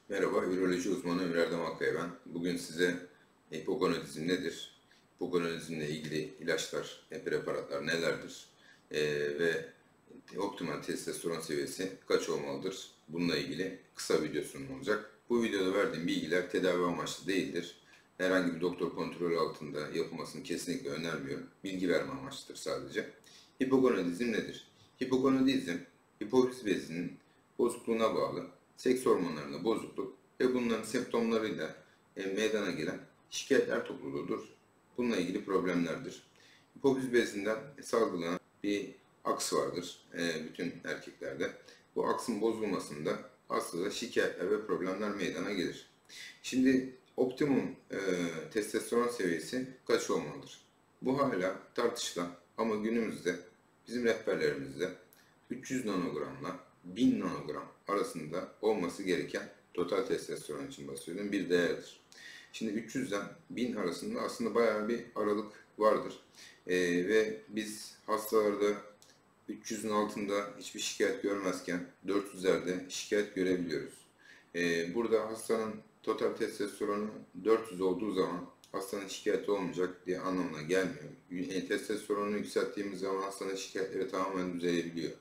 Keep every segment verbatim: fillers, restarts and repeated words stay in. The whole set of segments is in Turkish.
Merhaba, üroloji uzmanı Ümit Erdem Akkaya ben. Bugün size hipogonadizm nedir, hipogonadizmle ilgili ilaçlar, e, preparatlar nelerdir e, ve optimal testosteron seviyesi kaç olmalıdır? Bununla ilgili kısa video sunum olacak. Bu videoda verdiğim bilgiler tedavi amaçlı değildir. Herhangi bir doktor kontrolü altında yapılmasını kesinlikle önermiyorum. Bilgi verme amaçlıdır sadece. Hipogonadizm nedir? Hipogonadizm, hipofiz bezinin bozukluğuna bağlı seks hormonlarında bozukluk ve bunların semptomlarıyla e, meydana gelen şikayetler topluluğudur. Bununla ilgili problemlerdir. Hipofiz bezinden salgılanan bir aks vardır e, bütün erkeklerde. Bu aksın bozulmasında hastada şikayetler ve problemler meydana gelir. Şimdi optimum e, testosteron seviyesi kaç olmalıdır? Bu hala tartışılan ama günümüzde bizim rehberlerimizde üç yüz nanogramla bin nanogram arasında olması gereken total testosteron için bahsediyorum bir değerdir. Şimdi üç yüzden bin arasında aslında bayağı bir aralık vardır. Ee, ve biz hastalarda üç yüzün altında hiçbir şikayet görmezken dört yüzlerde şikayet görebiliyoruz. Ee, burada hastanın total testosteronu dört yüz olduğu zaman hastanın şikayeti olmayacak diye anlamına gelmiyor. Yani testosteronu yükselttiğimiz zaman hastanın şikayetleri tamamen düzelebiliyor.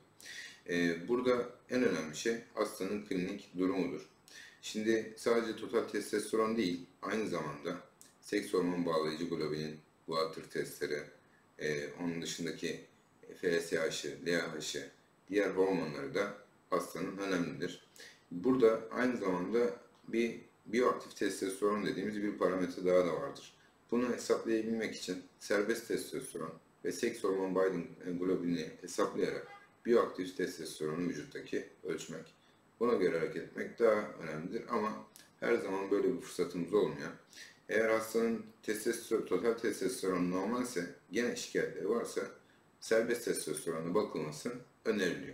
Burada en önemli şey hastanın klinik durumudur. Şimdi sadece total testosteron değil, aynı zamanda seks hormon bağlayıcı globulin, Water testleri, onun dışındaki F S H'ı, L H'ı, diğer hormonları da hastanın önemlidir. Burada aynı zamanda bir bioaktif testosteron dediğimiz bir parametre daha da vardır. Bunu hesaplayabilmek için serbest testosteron ve seks hormon binding globulini hesaplayarak bioaktif testosteronu vücuttaki ölçmek. Buna göre hareket etmek daha önemlidir ama her zaman böyle bir fırsatımız olmuyor. Eğer hastanın testosteron, total testosteron normalse, gene şikayetleri varsa serbest testosterona bakılması öneriliyor.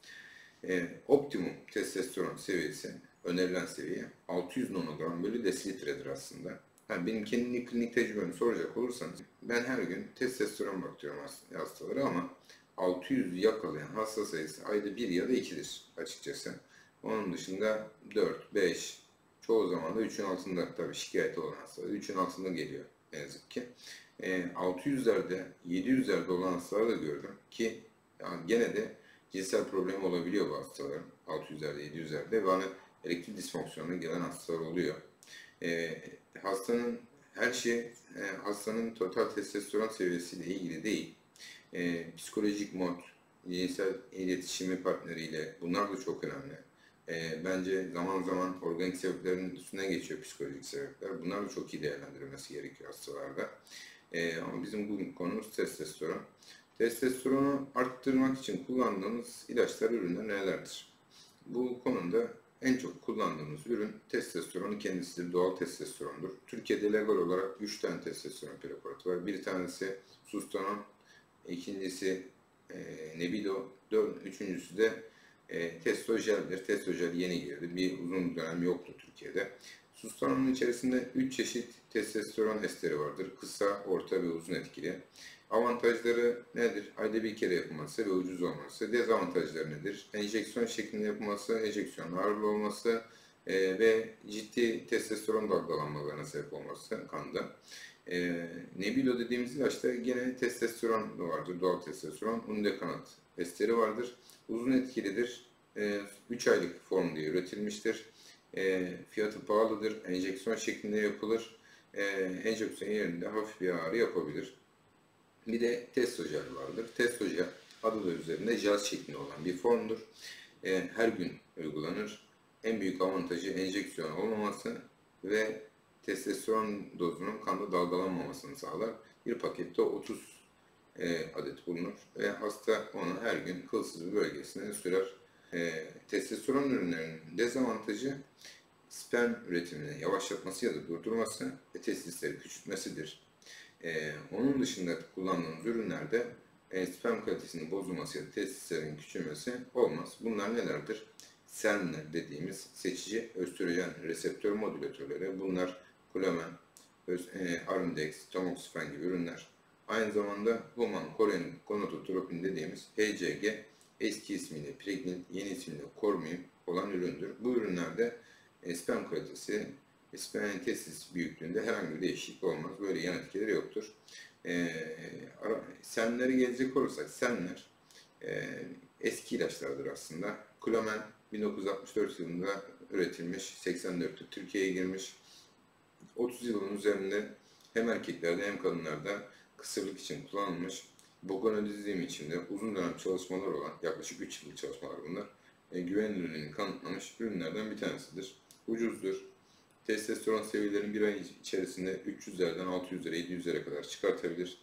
E, optimum testosteron seviyesi, önerilen seviye altı yüz nanogram bölü desilitredir aslında. Yani benim kendi klinik tecrübemi soracak olursanız ben her gün testosteron bakıyorum hastalara ama altı yüzü yakalayan hasta sayısı ayda bir ya da ikidir açıkçası. Onun dışında dört, beş, çoğu zaman da üçün altında tabii şikayeti olan hastalar üçün altında geliyor ne yazık ki. E, altı yüzlerde, yedi yüzlerde olan hastalar da gördüm ki yani gene de cinsel problemi olabiliyor bu hastaların. altı yüzlerde, yedi yüzlerde ve hani elektrik disfonksiyonuna gelen hastalar oluyor. E, hastanın her şey e, hastanın total testosteron seviyesiyle ilgili değil. E, psikolojik mod, cinsel iletişimi partneriyle bunlar da çok önemli. E, bence zaman zaman organik sebeplerin üstüne geçiyor psikolojik sebepler. Bunlar da çok iyi değerlendirilmesi gerekiyor hastalarda. E, ama bizim bugün konumuz testosteron. Testosteronu arttırmak için kullandığımız ilaçlar, ürünler nelerdir? Bu konuda en çok kullandığımız ürün testosteronun kendisidir, doğal testosterondur. Türkiye'de legal olarak üç tane testosteron preparatı var. Bir tanesi Sustanon, ikincisi e, Nebido, dört, üçüncüsü de e, Testojel'dir. Testogel yeni girdi. Bir uzun dönem yoktu Türkiye'de. Sustanonun içerisinde üç çeşit testosteron esteri vardır. Kısa, orta ve uzun etkili. Avantajları nedir? Ayda bir kere yapılması ve ucuz olması. Dezavantajları nedir? Enjeksiyon şeklinde yapılması, enjeksiyon ağırlı olması e, ve ciddi testosteron dalgalanmalarına sebep olması kanda. E, Nebido dediğimiz ilaçta gene testosteron vardır, doğal testosteron. Undekanat esteri vardır. Uzun etkilidir. E, üç aylık form diye üretilmiştir. E, fiyatı pahalıdır. Enjeksiyon şeklinde yapılır. E, enjeksiyon yerinde hafif bir ağrı yapabilir. Bir de Testogel vardır. Testogel adı da üzerinde jel şeklinde olan bir formdur. E, her gün uygulanır. En büyük avantajı enjeksiyon olmaması ve testosteron dozunun kanda dalgalanmamasını sağlar. Bir pakette otuz e, adet bulunur ve hasta onu her gün kılsız bir bölgesine sürer. E, testosteron ürünlerinin dezavantajı sperm üretimini yavaşlatması ya da durdurması ve testisleri küçültmesidir. Ee, onun dışında kullandığımız ürünlerde e, sperm kalitesinin bozulması ya da testislerin küçülmesi olmaz. Bunlar nelerdir? SERM'ler dediğimiz seçici östrojen reseptör modülatörleri. Bunlar Clomen, e, Arimidex, Tamoxifen gibi ürünler. Aynı zamanda Human Gonadotropin dediğimiz H C G, eski ismiyle Pregnin, yeni ismiyle Cormium olan üründür. Bu ürünlerde E, sperm kalitesi, e, sperm testis büyüklüğünde herhangi bir değişiklik olmaz. Böyle yan etkileri yoktur. E, ara, semleri gelecek olursak, semler e, eski ilaçlardır aslında. Clomen bin dokuz yüz altmış dört yılında üretilmiş, seksen dörtte Türkiye'ye girmiş. otuz yılın üzerinde hem erkeklerde hem kadınlarda kısırlık için kullanılmış. Bogonodizm için de uzun dönem çalışmalar olan, yaklaşık üç yıllık çalışmalar bunlar, e, güvenilirliğini kanıtlamış ürünlerden bir tanesidir. Ucuzdur. Testosteron seviyelerini bir ay içerisinde üç yüzlerden altı yüzlere, yedi yüzlere kadar çıkartabilir.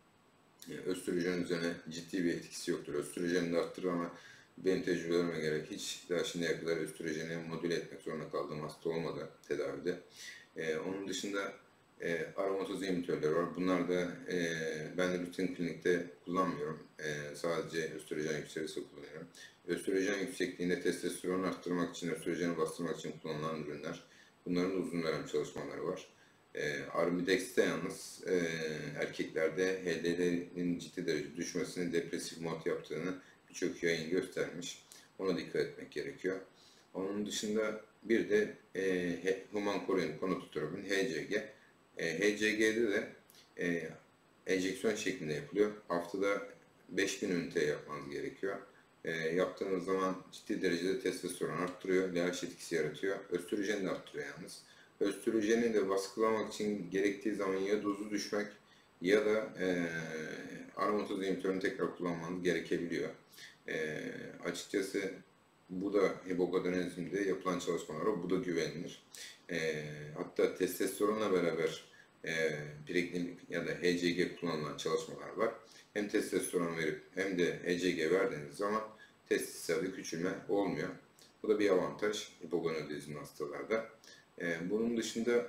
Yani östrojen üzerine ciddi bir etkisi yoktur. Östrojeni de arttırır ama benim tecrübelerime gerek hiç daha şimdiye kadar östrojeni modüle etmek zorunda kaldığım hasta olmadı tedavide. Ee, onun dışında e, aromataz imitörler var. Bunlar da e, ben de rutin klinikte kullanmıyorum. E, sadece östrojen yükselirse kullanıyorum. Östrojen yüksekliğinde testosteron arttırmak için, östrojeni bastırmak için kullanılan ürünler. Bunların uzun dönem çalışmaları var. E, Armidex'te yalnız e, erkeklerde H D L'nin ciddi derece düşmesini, depresif mod yaptığını birçok yayın göstermiş. Ona dikkat etmek gerekiyor. Onun dışında bir de e, Human Chorion Gonadotropin H C G. E, H C G'de de e, enjeksiyon şeklinde yapılıyor. Haftada beş bin ünite yapmanız gerekiyor. E, yaptığınız zaman ciddi derecede testosteron arttırıyor, L H etkisi yaratıyor. Östrojeni de arttırıyor yalnız. Östrojeni de baskılamak için gerektiği zaman ya dozu düşmek ya da e, aromataz imitörünü tekrar kullanmanız gerekebiliyor. E, açıkçası bu da hipogonadizmde yapılan çalışmalar, bu da güvenilir. E, hatta testosteronla beraber e, preklinik ya da H C G kullanılan çalışmalar var. Hem testosteron verip hem de H C G verdiğiniz zaman testislerde küçülme olmuyor. Bu da bir avantaj hipogonadizm hastalarda. E, bunun dışında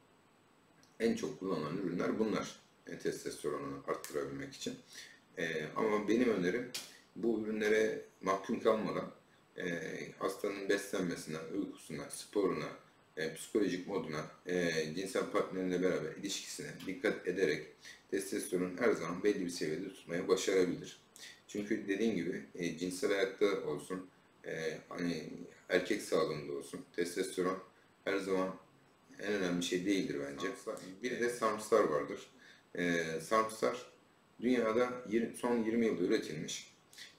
en çok kullanılan ürünler bunlar. E, testosteronu arttırabilmek için. E, ama benim önerim bu ürünlere mahkum kalmadan e, hastanın beslenmesine, uykusuna, sporuna, e, psikolojik moduna, e, cinsel partneriyle beraber ilişkisine dikkat ederek testosteron her zaman belli bir seviyede tutmaya başarabilir. Çünkü dediğim gibi e, cinsel hayatta olsun, e, hani erkek sağlığında olsun, testosteron her zaman en önemli şey değildir bence. Bir de SARMs'lar vardır. E, SARMs'lar dünyada son yirmi yılda üretilmiş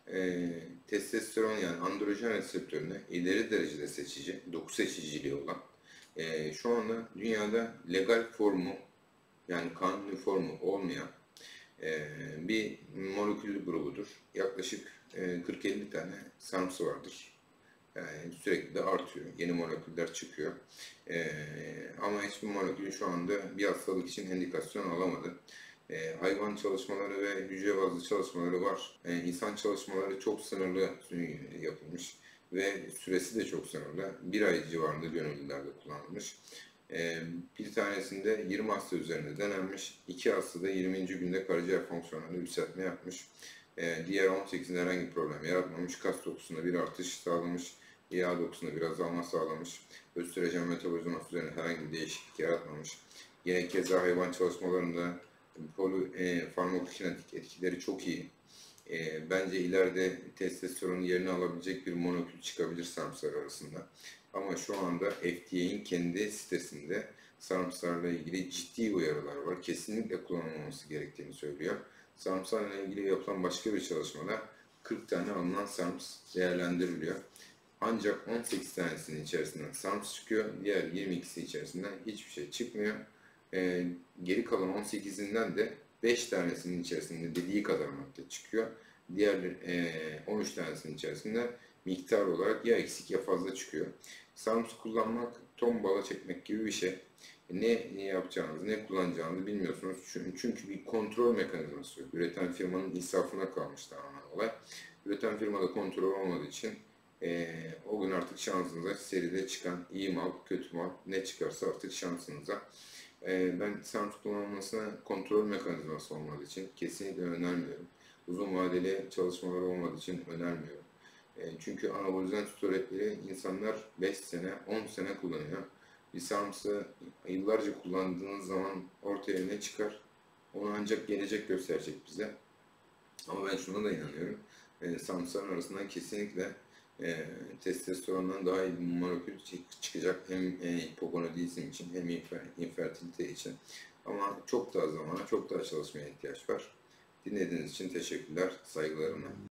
e, testosteron yani androjen reseptörüne ileri derecede seçici, doku seçiciliği olan e, şu anda dünyada legal formu yani kanuni formu olmayan e, bir moleküllü grubudur. Yaklaşık e, kırk elli tane SARMs'ı vardır. Yani sürekli de artıyor. Yeni moleküller çıkıyor. Ee, ama hiçbir molekül şu anda bir hastalık için indikasyon alamadı. Ee, hayvan çalışmaları ve hücre bazlı çalışmaları var. Ee, insan çalışmaları çok sınırlı yapılmış ve süresi de çok sınırlı. Bir ay civarında gönüllülerde kullanılmış. Ee, bir tanesinde yirmi hasta üzerinde denenmiş. iki hastada yirminci günde karaciğer fonksiyonlarını yükseltme yapmış. Ee, diğer on sekizinde herhangi bir problem yaratmamış. Kas dokusunda bir artış sağlamış. Yağ dokusunda bir azalma sağlamış. Östrojen metabolizması üzerine herhangi bir değişiklik yaratmamış. Yine keza hayvan çalışmalarında poli, e, farmakokinetik etkileri çok iyi. E, bence ileride testosteronun yerini alabilecek bir molekül çıkabilir SARMs'lar arasında. Ama şu anda F D A'nin kendi sitesinde SARMs'larla ilgili ciddi uyarılar var. Kesinlikle kullanılmaması gerektiğini söylüyor. SARMs'larla ilgili yapılan başka bir çalışmada kırk tane alınan SARMs değerlendiriliyor. Ancak on sekiz tanesinin içerisinden SARMs çıkıyor. Diğer yirmi ikisi içerisinden hiçbir şey çıkmıyor. Ee, geri kalan on sekizinden de beş tanesinin içerisinde dediği kadar madde çıkıyor. Diğer e, on üç tanesinin içerisinde miktar olarak ya eksik ya fazla çıkıyor. SARMs kullanmak ton bala çekmek gibi bir şey. Ne, ne yapacağınızı, ne kullanacağınızı bilmiyorsunuz. Çünkü, çünkü bir kontrol mekanizması yok. Üreten firmanın insafına kalmış tamamen olay. Üreten firmada kontrol olmadığı için e, o gün artık şansınıza seride çıkan iyi mal, kötü mal ne çıkarsa artık şansınıza. E, ben SARMs kullanılmasına kontrol mekanizması olmadığı için kesinlikle önermiyorum. Uzun vadeli çalışmalar olmadığı için önermiyorum. E, çünkü anabolizan steroidleri insanlar beş sene, on sene kullanıyor. Bir SARMs'ı yıllarca kullandığınız zaman ortaya ne çıkar? Onu ancak gelecek gösterecek bize. Ama ben şuna da inanıyorum. E, SARMs'ların arasından kesinlikle e, testosterondan daha iyi bir molekül çık- çıkacak hem e, hipogonadizm için hem infer, infertilite için. Ama çok daha zamana, çok daha çalışmaya ihtiyaç var. Dinlediğiniz için teşekkürler, saygılarımla.